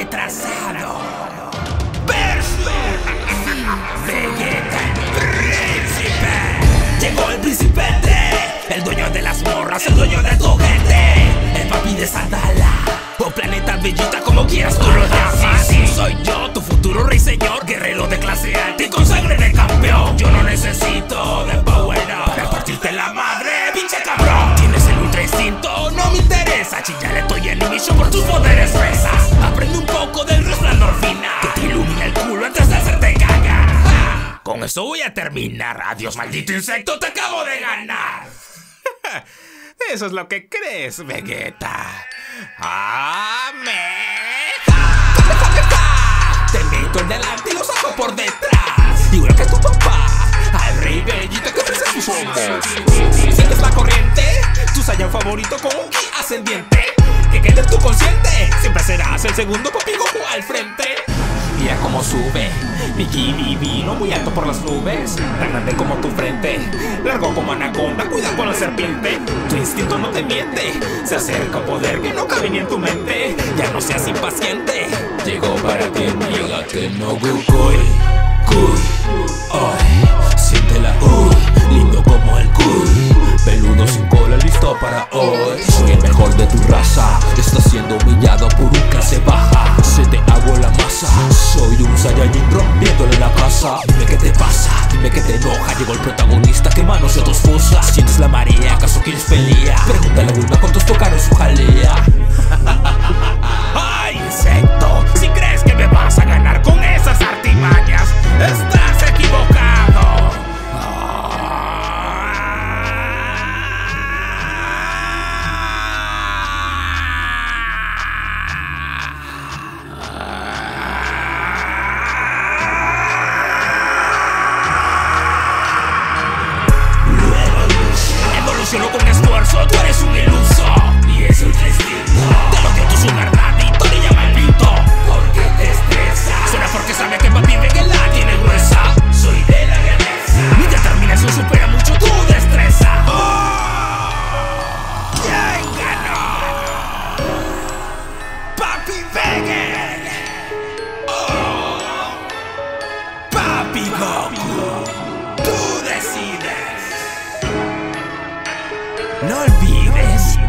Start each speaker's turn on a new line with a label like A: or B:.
A: retrasado versus Vegeta el príncipe. Llegó el príncipe D, el dueño de las morras, el dueño de tu gente, el papi de Sandala o planeta Bellita, como quieras tú lo llamas. Sí, soy yo, tu futuro rey señor, guerrero de clase alta y con sangre de campeón. Yo no necesito de power up para partirte la madre, pinche cabrón. Tienes el ultra instinto, no me interesa. Chillale, estoy en inicio por tus poderes fresas. Aprende un poco del resplandor final que te ilumina el culo antes de hacerte cagar. ¡Ja! Con eso voy a terminar. Adiós, maldito insecto, te acabo de ganar. Eso es lo que crees, Vegeta. ¡Amén! Te meto en delante y lo saco por detrás, igual que tu papá, al rey Bellita que ofrece sus ojos. ¿Sientes la corriente? Tu Saiyan favorito con un ki ascendiente que quede en tu consciente. Siempre serás el segundo papi Goku al frente. Mira cómo sube mi ki divino muy alto por las nubes, tan grande como tu frente, largo como anaconda, cuida con la serpiente. Tu instinto no te miente, se acerca un poder que no cabe ni en tu mente. Ya no seas impaciente, llegó para ti el Mega no Goku. Cuy, ay, siéntela, lindo como el cuy, peludo sin cola, listo para hoy. Soy el mejor de tu raza, estás siendo humillado por un clase baja. Se te hago la masa, soy un Saiyajin rompiéndole la casa. Dime qué te pasa, dime qué te enoja. Llegó el protagonista que manos y otros fosa. ¿Sientes la marea? ¿Acaso quieres pelea? Pregúntale a Bulma cuántos tocaron su jalea. ¡Ay, insecto! Si crees que me vas a ganar con esas artimañas, estás equivocado. Evolucionó con esfuerzo, tú eres un iluso y es el instinto. Te lo dio tu sugar daddy, tú le llama el pinto porque te estresa. Suena porque sabe que papi ve que la tiene gruesa. Soy de la realeza, mi determinación supera mucho tu destreza. ¿Quién ganó? Papi Vegeta, Papi Goku, tú decides. No olvides